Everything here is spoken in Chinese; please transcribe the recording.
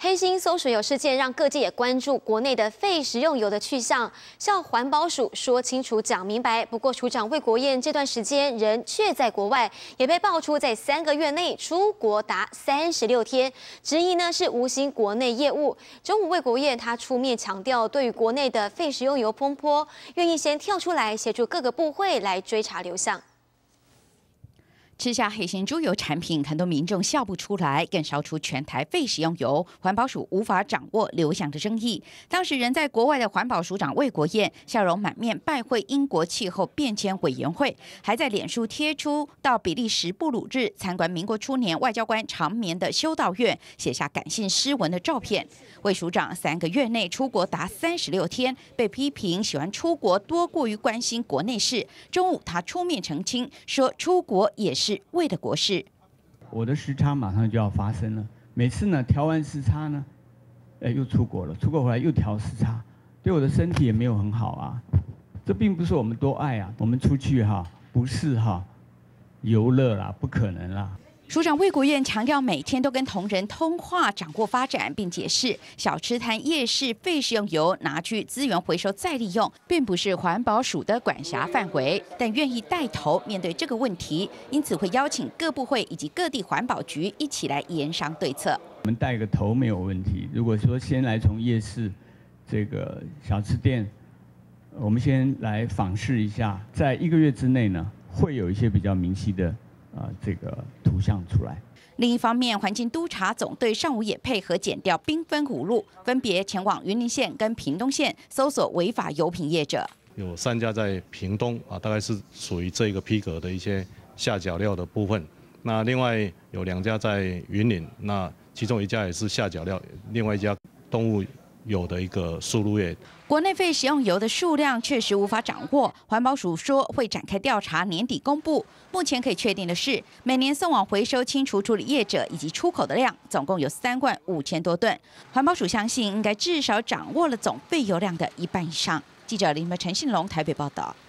黑心搜水油事件让各界也关注国内的废食用油的去向，向环保署说清楚、讲明白。不过，署长魏国燕这段时间人却在国外，也被爆出在3个月内出国达36天，质疑呢是无心国内业务。中午，魏国燕他出面强调，对于国内的废食用油风波，愿意先跳出来协助各个部会来追查流向。 吃下黑心猪油产品，很多民众笑不出来，更烧出全台废食用油环保署无法掌握流向的争议。当时人在国外的环保署长魏国燕笑容满面拜会英国气候变迁委员会，还在脸书贴出到比利时布鲁日参观民国初年外交官长眠的修道院，写下感性诗文的照片。魏署长3个月内出国达36天，被批评喜欢出国多过于关心国内事。中午他出面澄清说，出国也是为了国事。 我的时差马上就要发生了，每次呢调完时差呢，又出国了，出国回来又调时差，对我的身体也没有很好啊。这并不是我们多爱啊，我们出去不是游乐啦，不可能啦。 署长魏国燕强调，每天都跟同仁通话，掌握发展，并解释小吃摊、夜市废食用油拿去资源回收再利用，并不是环保署的管辖范围，但愿意带头面对这个问题，因此会邀请各部会以及各地环保局一起来研商对策。 我们带个头没有问题。如果说先来从夜市这个小吃店，我们先来访视一下，在1个月之内呢，会有一些比较明晰的。 这个图像出来。 另一方面，环境督察总队上午也配合检调缤纷五路，分别前往云林县跟屏东县搜索违法油品业者。 有3家在屏东大概是属于这个批革的一些下脚料的部分。那另外有2家在云林，那其中1家也是下脚料，另外1家动物油的一个输入业。 国内废食用油的数量确实无法掌握，环保署说会展开调查，年底公布。目前可以确定的是，每年送往回收清除处理业者以及出口的量，总共有3万5000多吨。环保署相信应该至少掌握了总废油量的1半以上。记者林陈信龙台北报道。